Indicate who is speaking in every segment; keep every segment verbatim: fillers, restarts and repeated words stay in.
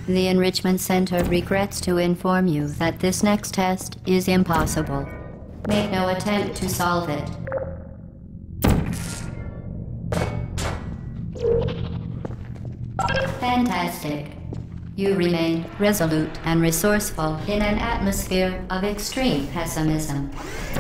Speaker 1: The Enrichment Center regrets to inform you that this next test is impossible. Make no attempt to solve it. Fantastic. You remain resolute and resourceful in an atmosphere of extreme pessimism.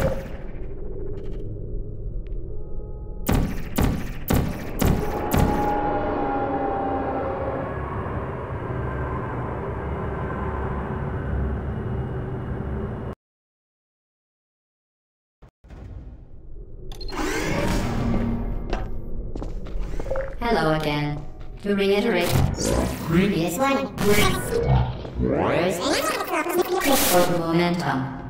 Speaker 1: Hello again. To reiterate, previous one was of momentum.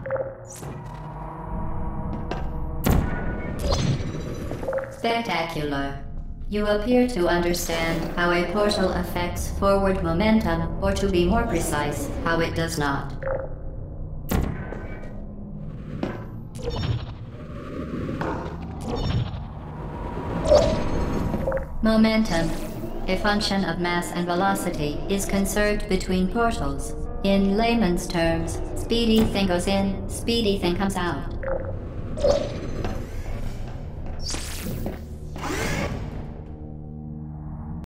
Speaker 1: Spectacular. You appear to understand how a portal affects forward momentum, or to be more precise, how it does not. Momentum, a function of mass and velocity, is conserved between portals. In layman's terms, speedy thing goes in, speedy thing comes out.